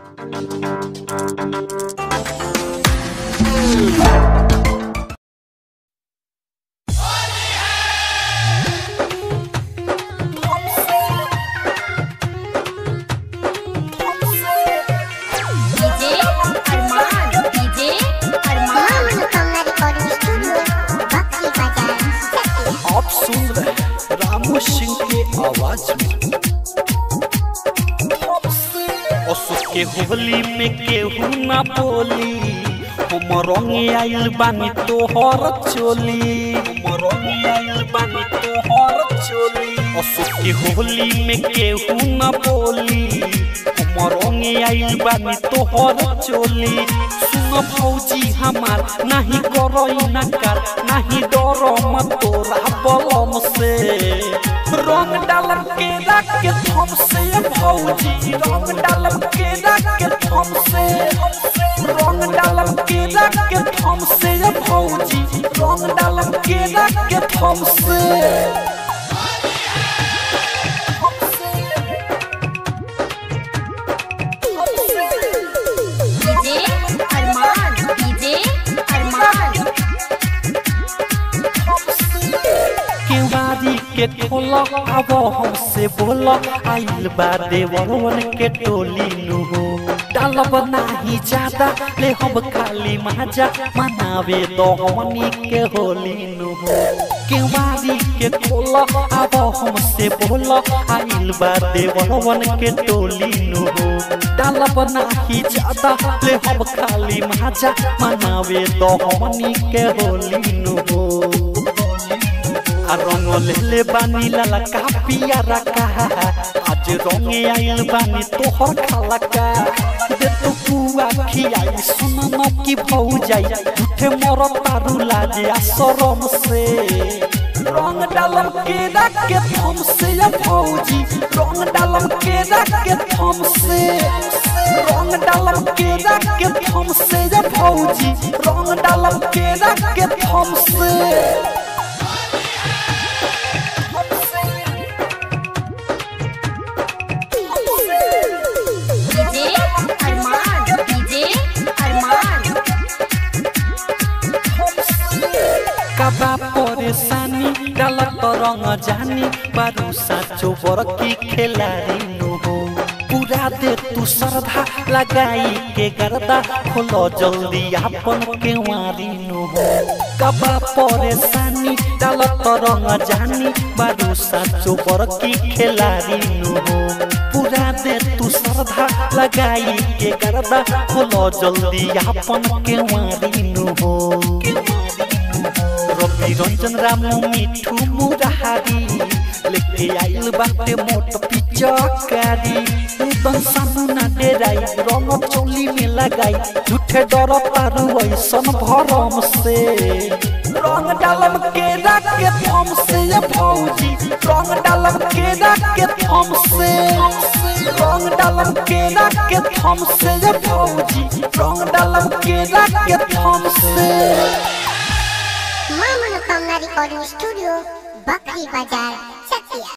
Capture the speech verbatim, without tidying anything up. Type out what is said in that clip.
आप सुन रहे रामू सिंह के आवाज में। उसके होली में केहू ना बोली, हम रंगे आइल बानी तोहर चोली, हम रंगे आइल बानी तोहर चोली। उसके होली में केहू ना बोली, हम रंगे आइल बानी तोहर चोली। सुन भौजी हमार नहीं करई नकार, नहीं डरो मत तोरा बलम से। रंग डालम के रख के थम से भौजी, रंग डालम के रख के थम से, रंग डालम के रख के थम से भौजी, रंग डालम के रख के थम से। केवारी के खोला अब हमसे बोला, आइल बा देवरवन के टोली नु हो। डालब नाही ज्यादा ले हम खाली माजा, मनावे दो हमनी के होली नु हो। केवारी के खोला अब हमसे बोला, आइल बा देवरवन के टोली नु हो। डालब नाही ज्यादा ले हम खाली माजा, मनावे दो हमनी के होली नु हो। रंग ले बानी लाला का पियारा का, आज रंगे आइल बानी तोहर खाला का। दे तो पुआ खियाई सुन न की भौजाई, झूठे मोर तारू लाजे आ शरम से। रंग डालम के रख के थम से भौजी, रंग डालम के रख के थम से, रंग डालम के रख के थम से भौजी, रंग डालम के रख के थम से। कबा परेशानी डालत रंग जानी, बारू साचो बरकी खिलाड़ी नु हो। पूरा दे तू श्रद्धा लगाई के गर्दा, खोलो जल्दी अपन केवारी नु हो। कबा परेशानी डालत रंग जानी, बारू साचो बरकी खिलाड़ी नु हो। पूरा दे तू श्रद्धा लगाई के गर्दा, खोलो जल्दी अपन केवारी नु हो। रवि रंजन रामू मिठू मुरारी, लेके आइल बाटे मोट पिचकारी। उदन सामना डेराई रंग चोली में लगाई, झूठे डर तारू ऐसन भरम से। रंग डालम के रख के थम से भौजी, रंग डालम के रख के थम से, रंग डालम के रख के थम से भौजी, रंग डालम के रख के थम से। मां मनोकामना रिकॉर्डिंग स्टूडियो, बकरी बाजार।